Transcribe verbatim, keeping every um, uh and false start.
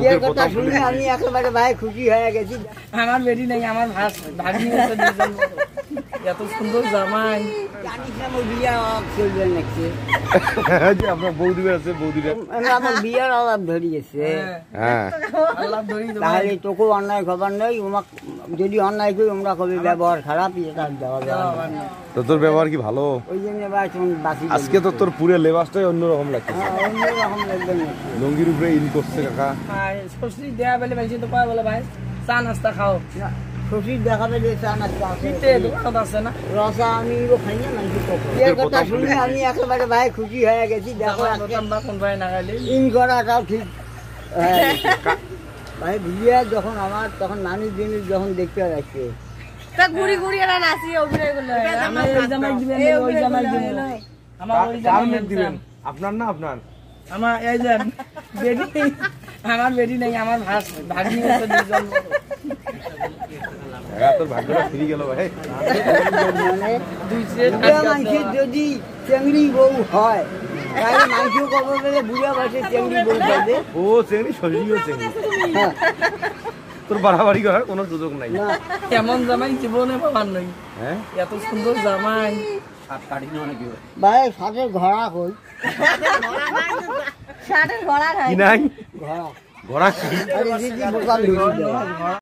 বিয়ের কথা শুনে আমি একেবারে ভাই খুশি হয়ে গেছি। আমার বেরি নাই, আমার ভাস ভাগ্নি আছে দুজন। এত সুন্দর জামাই জানিস না মোর বিয়ে চলবে নাকি? যে আপনার বৌদি আছে, বৌদিরা আমার বিয়ের আলাপ ধরিয়েছে। হ্যাঁ আল্লাহ ধরি দেবো। তাহলে তোকেও অন্যায় খবর নেই, ওমাক যদি অন্যায় করি আমরা কবি ব্যবহার খারাপ এটা দেওয়া যাবে না। তো তোর ব্যবহার কি ভালো? ওই জন্য ভাই তুমি বাকি আজকে তো তোর পুরো লেবাসটাই অন্যরকম লাগছে। অন্যরকম লাগবে না। লুঙ্গির উপরে ইন করছে কাকা। ভাই শ্বশুর দেয়া বলে ভাই তো কয় বলে ভাই চা নাস্তা খাও। শ্বশুর দেখাবে যে চা নাস্তা আছে, শীতে দোকান আছে না রসা আমি খাই না নাকি কখন। বিয়ের কথা শুনে আমি একেবারে ভাই খুশি হয়ে গেছি। দেখো কোন ভাই না খাইলে ইন করাটাও ঠিক হয়ে গেছে। ভাই বিয়ে যখন আমার তখন নানির জিনিস যখন দেখতে যাচ্ছে তা ঘুরি ঘুরি এরা নাচি অভিনয় করলে আমার ওই জামাই দিবেন ওই জামাই দিবেন আমার ওই জামাই দিবেন আপনার না আপনার আমার এই যে বেডি আমার বেডি নাই, আমার ভাস ভাগ্নি আছে দুজন। তোর ভাগ্যটা ফিরে গেল ভাই। মানে দুই সেট বুড়া মানুষের যদি চেংড়ি বউ হয় তাহলে মানুষও কব বলে বুড়া বয়সে চেংড়ি বউ পাবে। ও চেংড়ি শরীরও চেংড়ি। তোর বাড়াবাড়ি করার কোনো সুযোগ নাই। না এমন জামাই জীবনে পাবার নাই। হ্যাঁ এত সুন্দর জামাই ভাই সাথে ঘোড়া কই ষাটের ঘোড়া কি নাই ঘোড়া ঘোড়া কি? আরে দিদি বোকা লুচি দেওয়া।